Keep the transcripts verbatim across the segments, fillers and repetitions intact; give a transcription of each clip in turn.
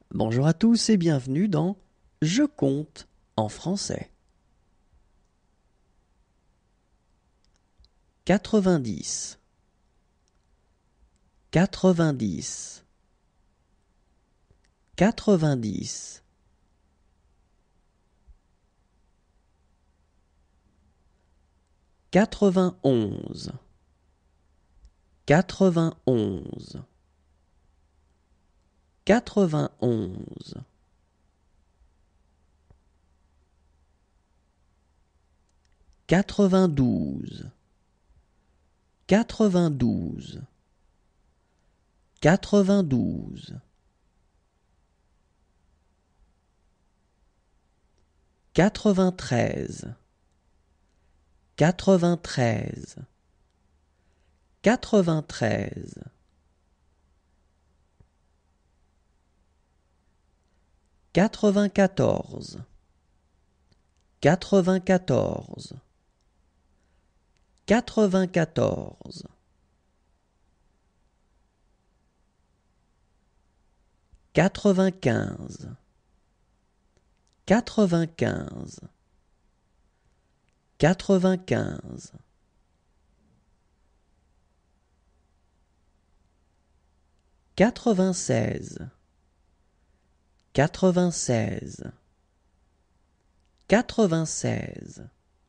Bonjour à tous et bienvenue dans Je compte en français. Quatre-vingt-dix, quatre-vingt-dix, quatre-vingt-dix, quatre-vingt-onze, quatre-vingt-onze, quatre-vingt-onze, quatre-vingt-douze, quatre-vingt-douze, quatre-vingt-douze, quatre-vingt-treize, quatre-vingt-treize, quatre-vingt-treize, quatre-vingt-quatorze, quatre-vingt-quatorze, quatre-vingt-quatorze, quatre-vingt-quinze, quatre-vingt-quinze, quatre-vingt-quinze, quatre-vingt-seize, quatre-vingt-seize, quatre-vingt-seize,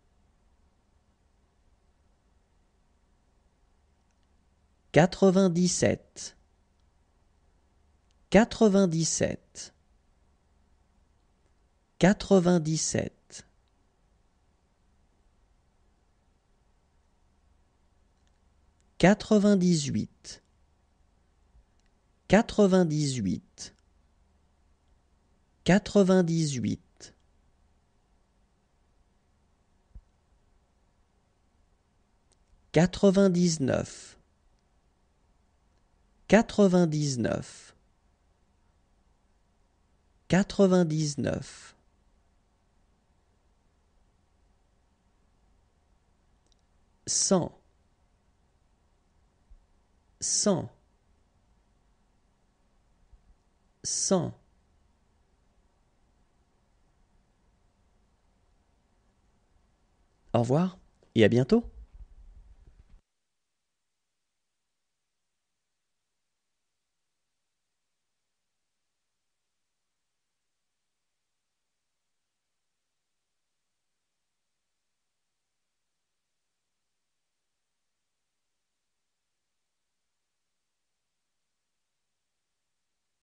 quatre-vingt-dix-sept, quatre-vingt-dix-sept, quatre-vingt-dix-sept, quatre-vingt-dix-huit, quatre-vingt-dix-huit, quatre-vingt-dix-huit, quatre-vingt-dix-neuf, quatre-vingt-dix-neuf, quatre-vingt-dix-neuf, cent, cent, cent. Au revoir et à bientôt.